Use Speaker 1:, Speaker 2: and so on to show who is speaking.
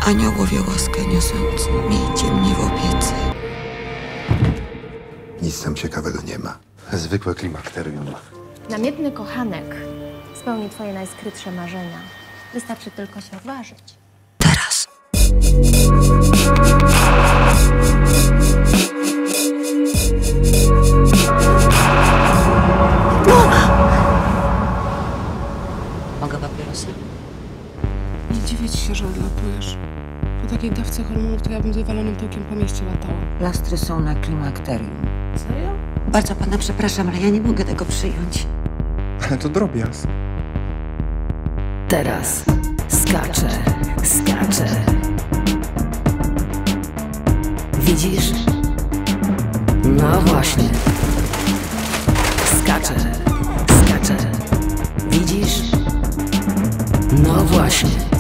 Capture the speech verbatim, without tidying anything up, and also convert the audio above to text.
Speaker 1: Aniołowie łaskę niosący, miejcie mnie w opiece.
Speaker 2: Nic tam ciekawego nie ma. Zwykłe klimakterium.
Speaker 3: Namiętny kochanek spełni twoje najskrytsze marzenia. Wystarczy tylko się odważyć.
Speaker 1: Teraz. Mogę papierosa?
Speaker 4: Nie dziwię ci się, że odlatujesz. Po takiej dawce hormonów to ja bym z wywalonym tyłkiem po mieście latała.
Speaker 1: Plastry są na klimakterium.
Speaker 4: Serio?
Speaker 1: Bardzo pana przepraszam, ale ja nie mogę tego przyjąć.
Speaker 5: Ale to drobiazg.
Speaker 6: Teraz skacze, skacze. Widzisz? No właśnie. Skacze, skacze. Widzisz? No właśnie.